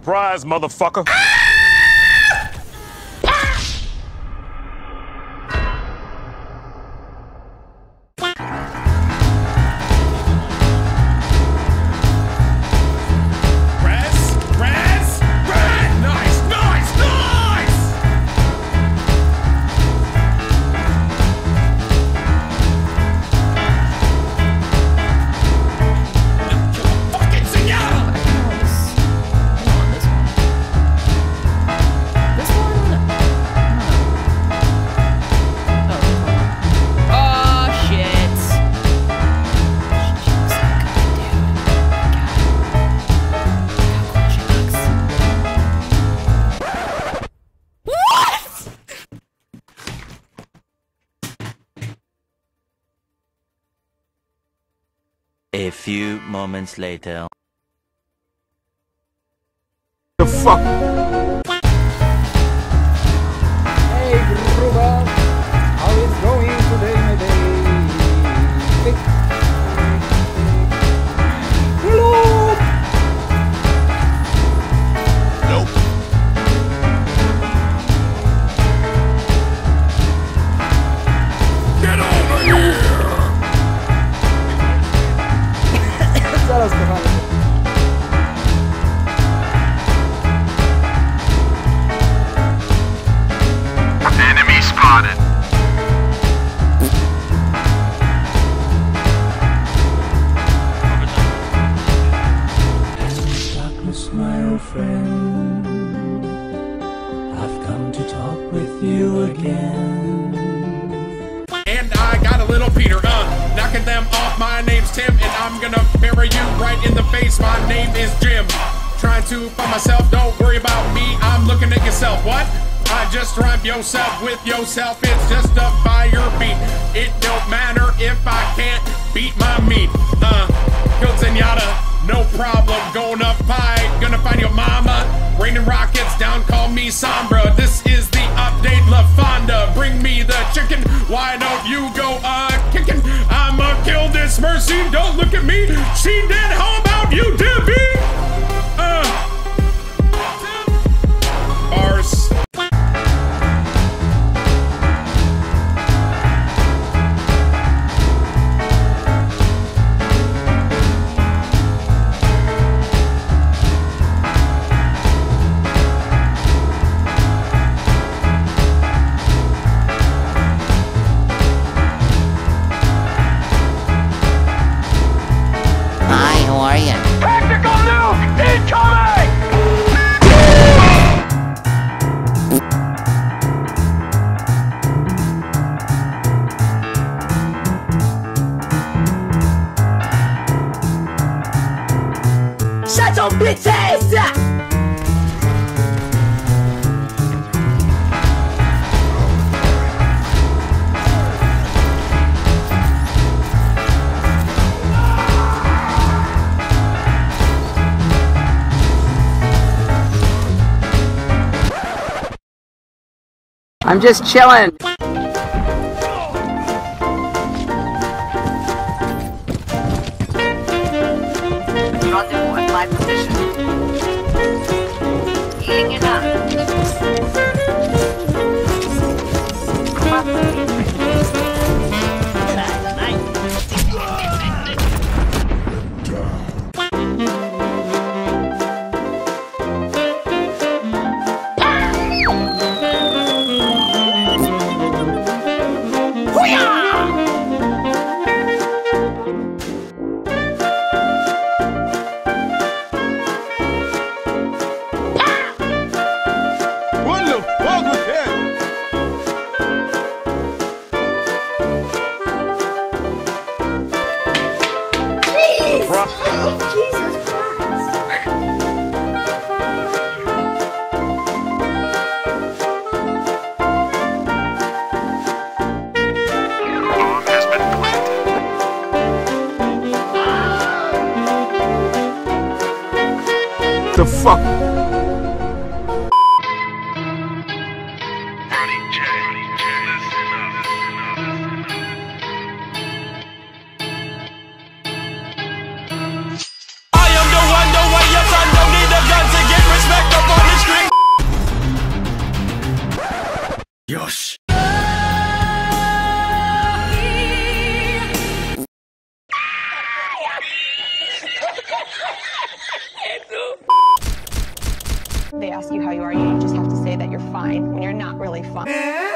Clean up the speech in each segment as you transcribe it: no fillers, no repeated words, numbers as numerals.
Surprise, motherfucker. A few moments later. The fuck? Hey, Gruber! How is going today, my baby? Hello! Nope. Get over here! Zaraz, kochany. Enemy spotted. Darkness, my old friend, I've come to talk with you again. And I got a little Peter, knocking them off. My name's Tim, and I'm gonna bury you right in the face. My name is Jim. Trying to find myself, don't worry about me. I'm looking at yourself. What? I just rhyme yourself with yourself. It's just a fire beat. It don't matter if I can't beat my meat. Killed Zenyatta, no problem. Going up high, gonna find your mama. Raining rockets down, call me Sombra. This is the update, LaFonda. Bring me the chicken. Why don't you go kicking? I'ma kill this Mercy. Don't look at me. She dead. How about you, Debbie? Bars. Hi, how are you? Tactical nuke incoming! Shut your bitch ass up! I'm just chilling. Rendezvous at my position. Heating it up. What the fuck was that? Jesus! Bro. Jesus Christ! Bomb has been planted. The fuck? I am the one, yes, I don't need a gun to get respect. ask you how you are, you just have to say that you're fine when you're not really fine.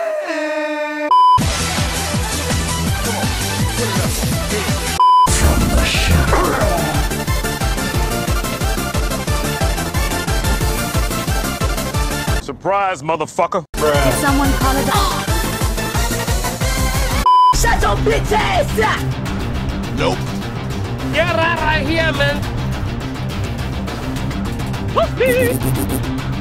Surprise, motherfucker. Did someone call it? Shut your bitch ass up! Nope. Get out of here, man.